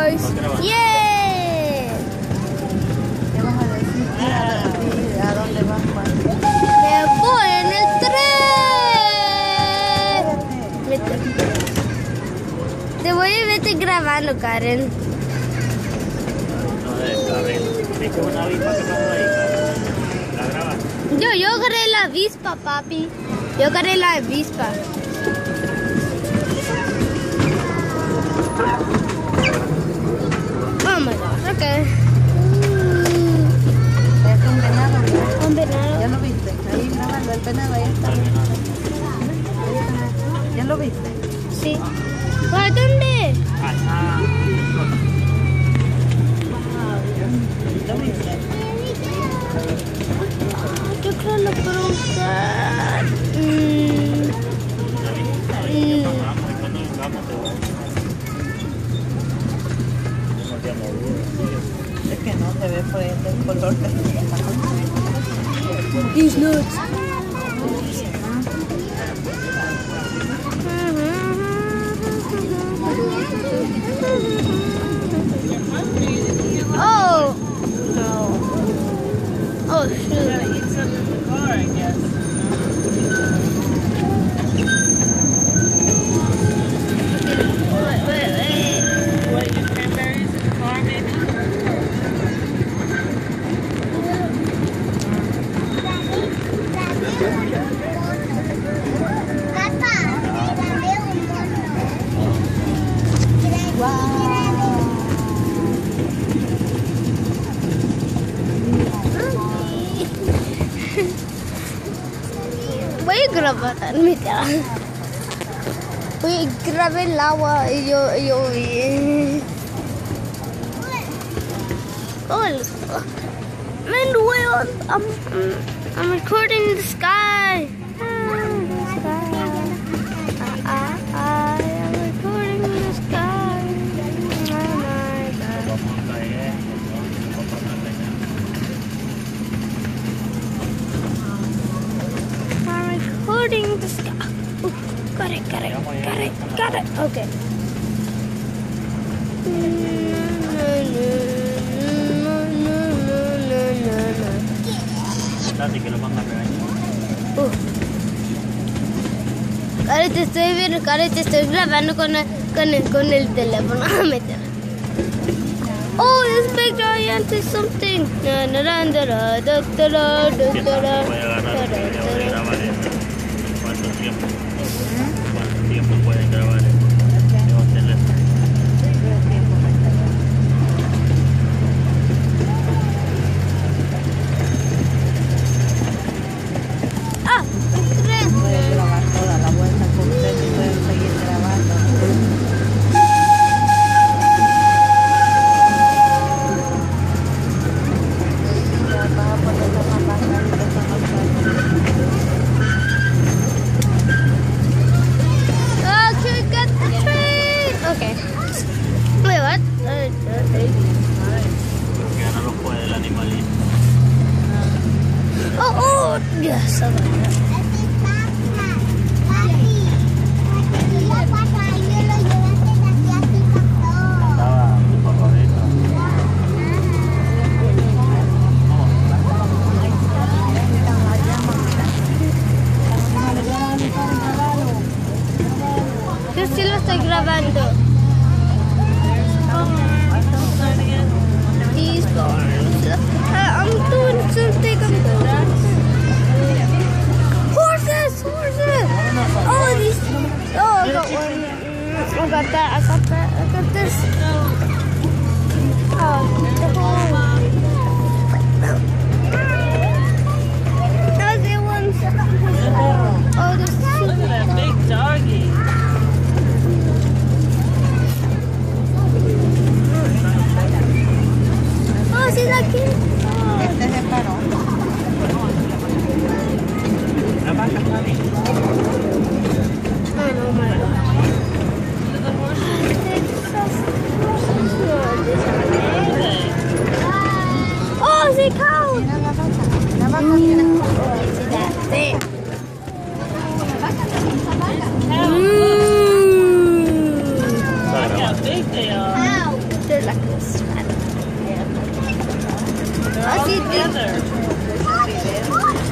guys. ¡Yeah! ¿Qué vas a decir? ¿A dónde vas, Juan? ¡Me voy en el tren! Vete. Te voy a vete grabando, Karen. No debes saber. ¿Viste una avispa que pasó ahí, Karen? ¿La grabas? Yo agarré la avispa, papi. Yo agarré la avispa. Oh my gosh, okay. Es un venado. Un venado. ¿Ya lo viste? Ahí grabando el venado, ahí está. ¿Ya lo viste? Sí. ¿Para dónde? Ajá. ¿Lo viste? Yo creo que lo puedo usar. Es que no se ve por el color de These nuts. Oh no. Oh shoot. Voy a grabar en mi cara. Voy a grabar el agua y yo vi. Oh, man, I'm recording the sky. I am recording the sky. Oh my God. I'm recording the sky. Ooh, got it. Okay. Así que lo van a regañar. Karen, te estoy viendo, Karen, te estoy grabando con el teléfono. Oh, this big giant is something. Puede agarrar y grabar eso. ¿Cuánto tiempo? ¿Cuánto tiempo pueden grabar eso? Debo hacerle eso. Puedes grabar toda la vuelta completa y puedes seguir grabando. Vas a ponerlo más bajito, Okay, get the train. Okay. Wait, what? Porque ya no lo puede el animalito. Oh, yes. Estaba mi papá ahorita. Yo sí lo estoy grabando. These barns. I'm doing something. Horses! Oh, these. Oh, I got one. I got that. I got this. Oh, the whole. Other ones. Oh, there's two. Big doggy. Oh, see that kid? Este se paró. La vaca está bien. Oh, no, my God. Oh, see cows! Mira la vaca. La vaca, mira. See that thing. Look how big they are. They're like this, man. They're all Así, together.